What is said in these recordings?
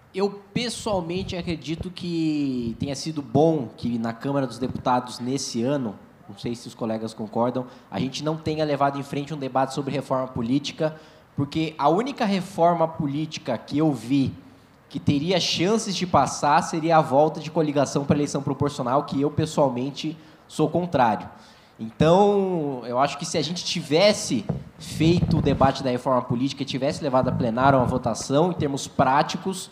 Eu pessoalmente acredito que tenha sido bom que na Câmara dos Deputados nesse ano, não sei se os colegas concordam, a gente não tenha levado em frente um debate sobre reforma política, porque a única reforma política que eu vi que teria chances de passar seria a volta de coligação para eleição proporcional, que eu pessoalmente sou contrário. Então, eu acho que se a gente tivesse feito o debate da reforma política e tivesse levado a plenário a uma votação, em termos práticos,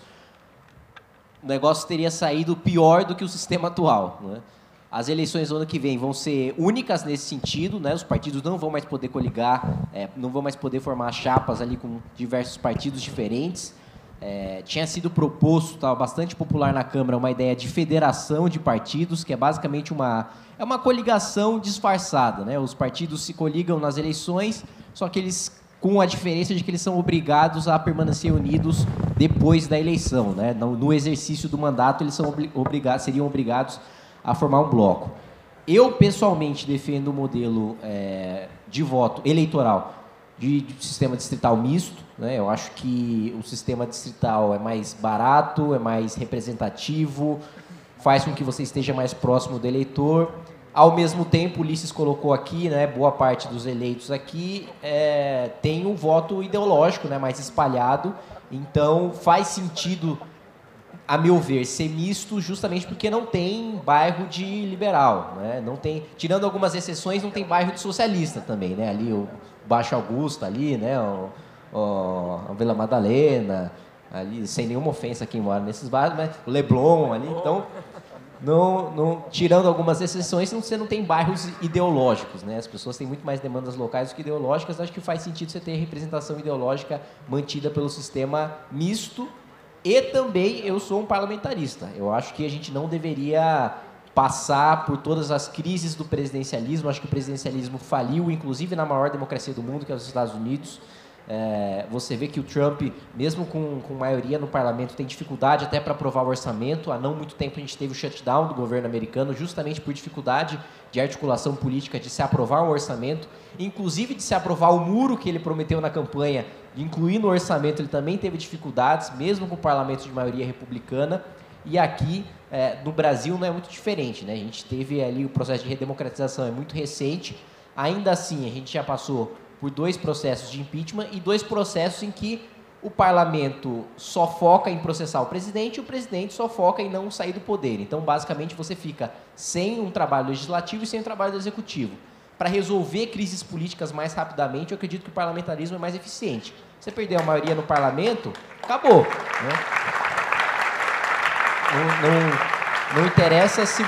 o negócio teria saído pior do que o sistema atual, né? As eleições do ano que vem vão ser únicas nesse sentido, né? Os partidos não vão mais poder coligar, não vão mais poder formar chapas ali com diversos partidos diferentes. Tinha sido proposto, estava bastante popular na Câmara, uma ideia de federação de partidos, que é basicamente uma coligação disfarçada, né? Os partidos se coligam nas eleições, só que eles, com a diferença de que eles são obrigados a permanecer unidos depois da eleição, né? No exercício do mandato, eles seriam obrigados a formar um bloco. Eu, pessoalmente, defendo o modelo de voto eleitoral de sistema distrital misto, né? Eu acho que o sistema distrital é mais barato, é mais representativo, faz com que você esteja mais próximo do eleitor. Ao mesmo tempo, o Ulisses colocou aqui, né, boa parte dos eleitos aqui tem um voto ideológico, né, mais espalhado. Então, faz sentido, a meu ver, ser misto justamente porque não tem bairro de liberal, né? Não tem, tirando algumas exceções, não tem bairro de socialista também, né? Ali o Baixo Augusta, ali, né? A Vila Madalena, ali, sem nenhuma ofensa a quem mora nesses bairros, mas o Leblon ali, então, tirando algumas exceções, você não tem bairros ideológicos, né? As pessoas têm muito mais demandas locais do que ideológicas. Acho que faz sentido você ter representação ideológica mantida pelo sistema misto. E também eu sou um parlamentarista. Eu acho que a gente não deveria passar por todas as crises do presidencialismo. Acho que o presidencialismo faliu, inclusive na maior democracia do mundo, que é os Estados Unidos. Você vê que o Trump, mesmo com maioria no parlamento, tem dificuldade até para aprovar o orçamento. Há não muito tempo a gente teve o shutdown do governo americano, justamente por dificuldade de articulação política de se aprovar o orçamento, inclusive de se aprovar o muro que ele prometeu na campanha, de incluir no orçamento. Ele também teve dificuldades, mesmo com o parlamento de maioria republicana. E aqui, no Brasil, não é muito diferente, né? A gente teve ali o processo de redemocratização, é muito recente. Ainda assim, a gente já passou por 2 processos de impeachment e 2 processos em que o parlamento só foca em processar o presidente e o presidente só foca em não sair do poder. Então, basicamente, você fica sem um trabalho legislativo e sem um trabalho do executivo. Para resolver crises políticas mais rapidamente, eu acredito que o parlamentarismo é mais eficiente. Você perder a maioria no parlamento, acabou, né? Não interessa se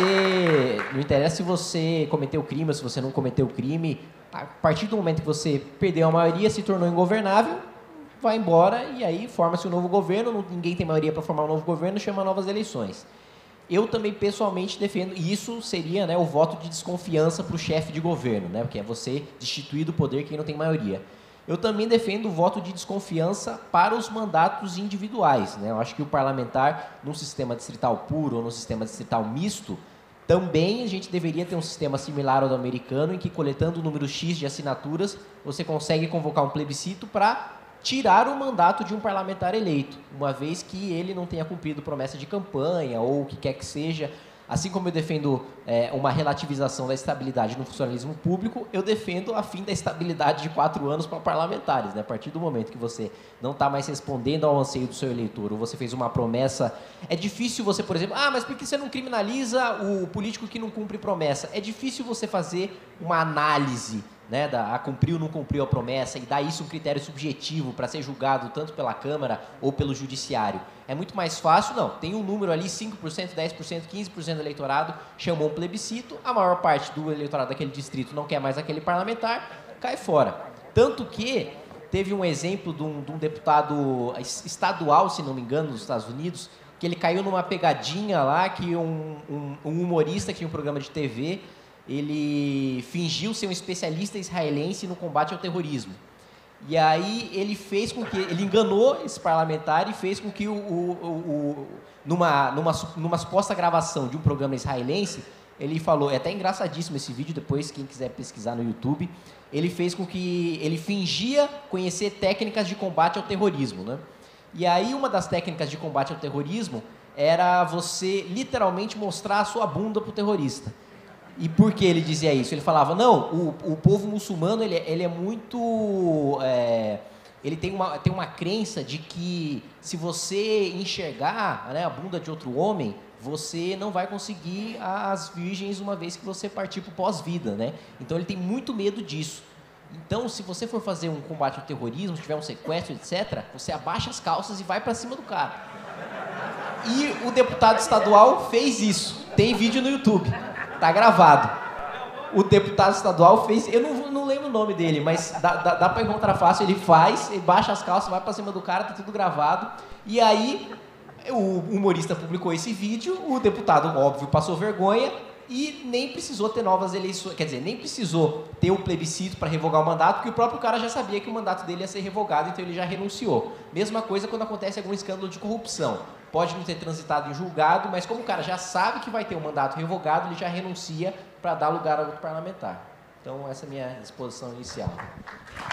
você cometeu crime ou se você não cometeu crime. A partir do momento que você perdeu a maioria, se tornou ingovernável, vai embora e aí forma-se um novo governo. Ninguém tem maioria para formar um novo governo, chama novas eleições. Eu também pessoalmente defendo, e isso seria, né, o voto de desconfiança para o chefe de governo, né, porque é você destituir do poder quem não tem maioria. Eu também defendo o voto de desconfiança para os mandatos individuais, né? Eu acho que o parlamentar, num sistema distrital puro ou num sistema distrital misto, também a gente deveria ter um sistema similar ao do americano, em que, coletando o número X de assinaturas, você consegue convocar um plebiscito para tirar o mandato de um parlamentar eleito, uma vez que ele não tenha cumprido promessa de campanha ou o que quer que seja. Assim como eu defendo uma relativização da estabilidade no funcionalismo público, eu defendo a fim da estabilidade de 4 anos para parlamentares, né? A partir do momento que você não está mais respondendo ao anseio do seu eleitor, ou você fez uma promessa... É difícil você, por exemplo... mas por que você não criminaliza o político que não cumpre promessa? É difícil você fazer uma análise, né, cumpriu ou não cumpriu a promessa, e dar isso um critério subjetivo para ser julgado tanto pela Câmara ou pelo Judiciário. É muito mais fácil, não. Tem um número ali, 5%, 10%, 15% do eleitorado chamou um plebiscito, a maior parte do eleitorado daquele distrito não quer mais aquele parlamentar, cai fora. Tanto que teve um exemplo de um deputado estadual, se não me engano, nos Estados Unidos, que ele caiu numa pegadinha lá, que um humorista que tinha um programa de TV, ele fingiu ser um especialista israelense no combate ao terrorismo. E aí ele enganou esse parlamentar e fez com que numa suposta gravação de um programa israelense, ele falou, é até engraçadíssimo esse vídeo, depois quem quiser pesquisar no YouTube, ele fez com que ele fingia conhecer técnicas de combate ao terrorismo, né? E aí uma das técnicas de combate ao terrorismo era você literalmente mostrar a sua bunda pro terrorista. E por que ele dizia isso? Ele falava, não, o povo muçulmano ele é muito... ele tem uma crença de que se você enxergar, né, a bunda de outro homem, você não vai conseguir as virgens uma vez que você partir para o pós-vida, né? Então ele tem muito medo disso. Então, se você for fazer um combate ao terrorismo, tiver um sequestro, etc., você abaixa as calças e vai para cima do cara. E o deputado estadual fez isso. Tem vídeo no YouTube. Tá gravado. O deputado estadual fez... Eu não lembro o nome dele, mas dá para encontrar fácil. Ele faz, ele baixa as calças, vai para cima do cara, tá tudo gravado. E aí, o humorista publicou esse vídeo, o deputado, óbvio, passou vergonha e nem precisou ter novas eleições. Quer dizer, nem precisou ter um plebiscito para revogar o mandato, porque o próprio cara já sabia que o mandato dele ia ser revogado, então ele já renunciou. Mesma coisa quando acontece algum escândalo de corrupção. Pode não ter transitado em julgado, mas como o cara já sabe que vai ter um mandato revogado, ele já renuncia para dar lugar a outro parlamentar. Então, essa é a minha exposição inicial.